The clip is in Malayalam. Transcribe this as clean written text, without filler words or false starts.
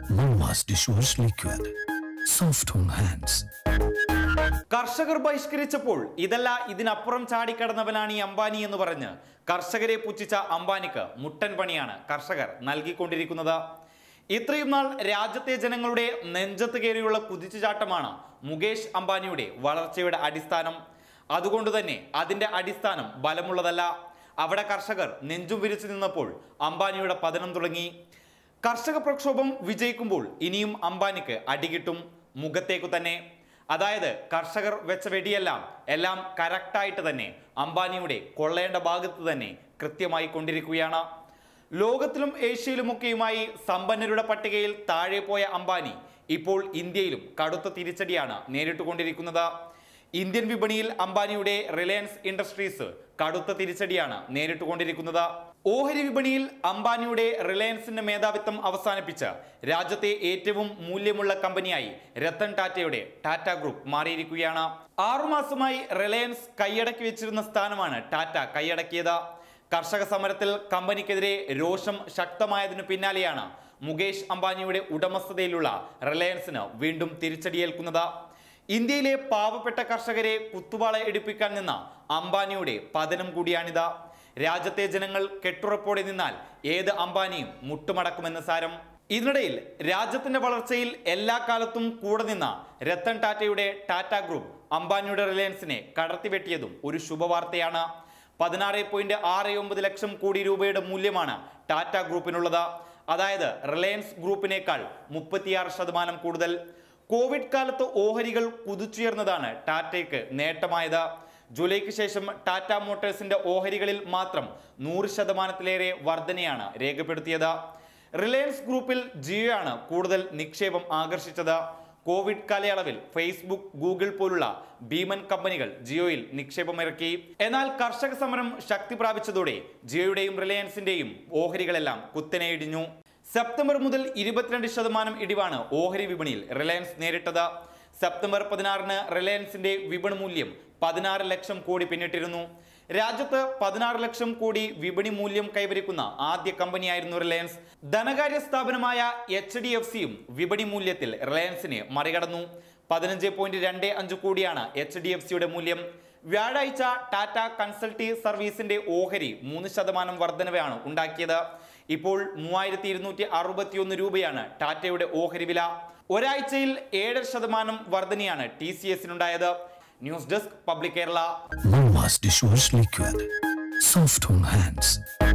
Mama's dishwash liquid. Soft on hands. കർഷകർ ബഹിഷ്കരിച്ചപ്പോൾ ഇതല്ല ഇതിനപ്പുറം ചാടിക്കടന്നവനാണ് ഈ അംബാനി എന്ന് പറഞ്ഞ് കർഷകരെ പുച്ഛിച്ച അംബാനിക്ക് മുട്ടൻ പണിയാണ് കർഷകർ നൽകിക്കൊണ്ടിരിക്കുന്നത്. ഇത്രയും നാൾ രാജ്യത്തെ ജനങ്ങളുടെ നെഞ്ചത്ത് കയറിയുള്ള കുതിച്ചുചാട്ടമാണ് മുകേഷ് അംബാനിയുടെ വളർച്ചയുടെ അടിസ്ഥാനം. അതുകൊണ്ട് തന്നെ അതിന്റെ അടിസ്ഥാനം ബലമുള്ളതല്ല. അവിടെ കർഷകർ നെഞ്ചും വിരിച്ചു നിന്നപ്പോൾ അംബാനിയുടെ പതനം തുടങ്ങി. കർഷക പ്രക്ഷോഭം വിജയിക്കുമ്പോൾ ഇനിയും അംബാനിക്ക് അടികിട്ടും, മുഖത്തേക്കു തന്നെ. അതായത് കർഷകർ വെച്ച വെടിയെല്ലാം കറക്റ്റായിട്ട് തന്നെ അംബാനിയുടെ കൊള്ളേണ്ട ഭാഗത്ത് തന്നെ കൃത്യമായി കൊണ്ടിരിക്കുകയാണ്. ലോകത്തിലും ഏഷ്യയിലുമൊക്കെയുമായി സമ്പന്നരുടെ പട്ടികയിൽ താഴെ പോയ അംബാനി ഇപ്പോൾ ഇന്ത്യയിലും കടുത്ത തിരിച്ചടിയാണ് നേരിട്ടുകൊണ്ടിരിക്കുന്നത്. ഇന്ത്യൻ വിപണിയിൽ അംബാനിയുടെ റിലയൻസ് ഇൻഡസ്ട്രീസ് കടുത്ത തിരിച്ചടിയാണ് നേരിട്ടുകൊണ്ടിരിക്കുന്നത്. ഓഹരി വിപണിയിൽ അംബാനിയുടെ റിലയൻസിന്റെ മേധാവിത്വം അവസാനിപ്പിച്ച് രാജ്യത്തെ ഏറ്റവും മൂല്യമുള്ള കമ്പനിയായി രത്തൻ ടാറ്റയുടെ ടാറ്റ ഗ്രൂപ്പ് മാറിയിരിക്കുകയാണ്. 6 മാസമായി റിലയൻസ് കൈയടക്കി വെച്ചിരുന്ന സ്ഥാനമാണ് ടാറ്റ കൈയടക്കിയത്. കർഷക സമരത്തിൽ കമ്പനിക്കെതിരെ രോഷം ശക്തമായതിനു പിന്നാലെയാണ് മുകേഷ് അംബാനിയുടെ ഉടമസ്ഥതയിലുള്ള റിലയൻസിന് വീണ്ടും തിരിച്ചടിയേൽക്കുന്നത്. ഇന്ത്യയിലെ പാവപ്പെട്ട കർഷകരെ കുത്തുവാള എടുപ്പിക്കാൻ നിന്ന അംബാനിയുടെ പതനം കൂടിയാണിത്. രാജ്യത്തെ ജനങ്ങൾ കെട്ടുറപ്പോടെ നിന്നാൽ ഏത് അംബാനിയും മുട്ടുമടക്കുമെന്ന് സാരം. ഇതിനിടയിൽ രാജ്യത്തിന്റെ വളർച്ചയിൽ എല്ലാ കാലത്തും കൂടെ നിന്ന രത്തൻ ടാറ്റയുടെ ടാറ്റ ഗ്രൂപ്പ് അംബാനിയുടെ റിലയൻസിനെ കടത്തിവെട്ടിയതും ഒരു ശുഭവാർത്തയാണ്. 16.69 ലക്ഷം കോടി രൂപയുടെ മൂല്യമാണ് ടാറ്റ ഗ്രൂപ്പിനുള്ളത്. അതായത് റിലയൻസ് ഗ്രൂപ്പിനേക്കാൾ 36% കൂടുതൽ. കോവിഡ് കാലത്ത് ഓഹരികൾ കുതിച്ചുയർന്നതാണ് ടാറ്റയ്ക്ക് നേട്ടമായത്. ജൂലൈക്ക് ശേഷം ടാറ്റ മോട്ടോഴ്സിന്റെ ഓഹരികളിൽ മാത്രം 100%-ലേറെ വർധനയാണ് രേഖപ്പെടുത്തിയത്. റിലയൻസ് ഗ്രൂപ്പിൽ ജിയോയാണ് കൂടുതൽ നിക്ഷേപം ആകർഷിച്ചത്. കോവിഡ് കാലയളവിൽ ഫേസ്ബുക്ക്, ഗൂഗിൾ പോലുള്ള ഭീമൻ കമ്പനികൾ ജിയോയിൽ നിക്ഷേപമിറക്കി. എന്നാൽ കർഷക സമരം ശക്തി പ്രാപിച്ചതോടെ ജിയോയുടെയും റിലയൻസിന്റെയും ഓഹരികളെല്ലാം കുത്തനെ ഇടിഞ്ഞു. സെപ്റ്റംബർ മുതൽ 22% ഇടിവാണ് ഓഹരി വിപണിയിൽ റിലയൻസ് നേരിട്ടത്. സെപ്റ്റംബർ 16-ന് റിലയൻസിന്റെ വിപണി മൂല്യം 16 ലക്ഷം കോടി പിന്നിട്ടിരുന്നു. രാജ്യത്ത് 16 ലക്ഷം കോടി വിപണി മൂല്യം കൈവരിക്കുന്ന ആദ്യ കമ്പനിയായിരുന്നു റിലയൻസ്. ധനകാര്യ സ്ഥാപനമായ HDFCയും വിപണി മൂല്യത്തിൽ റിലയൻസിനെ മറികടന്നു. 15.25 കോടിയാണ് HDFCയുടെ മൂല്യം. വ്യാഴാഴ്ച ടാറ്റ കൺസൾട്ടീവ് സർവീസിന്റെ ഓഹരി 3% വർധനവാണ് ഉണ്ടാക്കിയത്. ഇപ്പോൾ 3261 രൂപയാണ് ടാറ്റയുടെ ഓഹരി വില. ഒരാഴ്ചയിൽ 7% വർധനയാണ് TCSനുണ്ടായത്. News desk public Kerala. Mama's dishwash liquid. Soft on hands.